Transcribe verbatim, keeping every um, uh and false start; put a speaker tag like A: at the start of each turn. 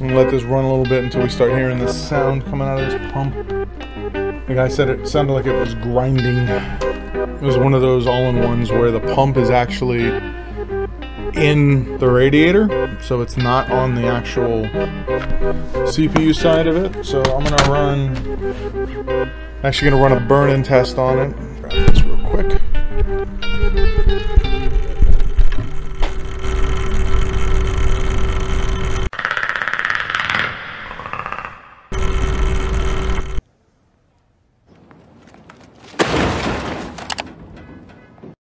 A: I'm gonna let this run a little bit until we start hearing this sound coming out of this pump. The guy said it sounded like it was grinding. It was one of those all-in-ones where the pump is actually in the radiator, so it's not on the actual C P U side of it. So I'm gonna run, actually gonna run a burn-in test on it. Grab this real quick.